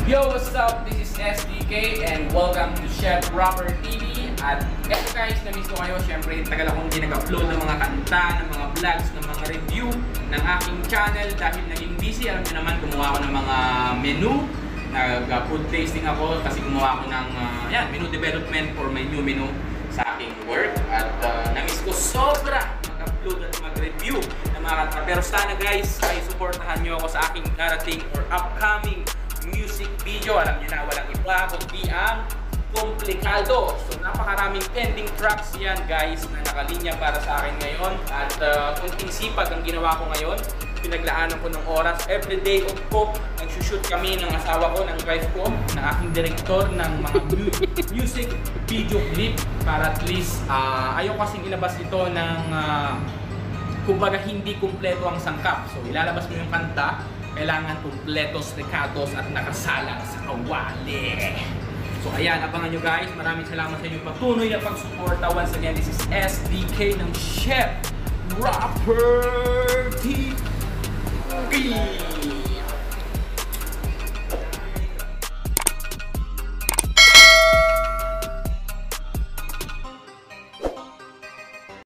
Yo, what's up? This is SDK and welcome to Chef Rapper TV. At eto guys, na-miss ko kayo. Siyempre, tagal akong hindi nag-upload ng mga kanta, ng mga vlogs, ng mga review ng aking channel dahil naging busy. Alam niyo naman, gumawa ako ng mga menu. Nag-food tasting ako kasi gumawa ako ng menu development for my new menu sa aking work. At na-miss ko sobra mag-upload at mag-review ng mga kanta. Pero sana guys, ay supportahan nyo ako sa aking darating or upcoming music video. Alam niyo na, walang iba kundi ang komplikado. So napakaraming pending tracks yan guys na nakalinya para sa akin ngayon. At kunting sipag ang ginawa ko ngayon. Pinaglaanan ko ng oras. Everyday off ko, nagsushoot kami ng asawa ko, ng wife ko, ng aking director ng mga music video clip para at least ayaw kasing ilabas ito ng kumbaga hindi kumpleto ang sangkap. So ilalabas mo yung kanta, kailangan kumpletos, recados at nakasalang sa kawali. So ayan, abangan nyo guys. Maraming salamat sa inyong patuloy na pagsuporta. Once again, this is SDK ng Chef Rapper TV.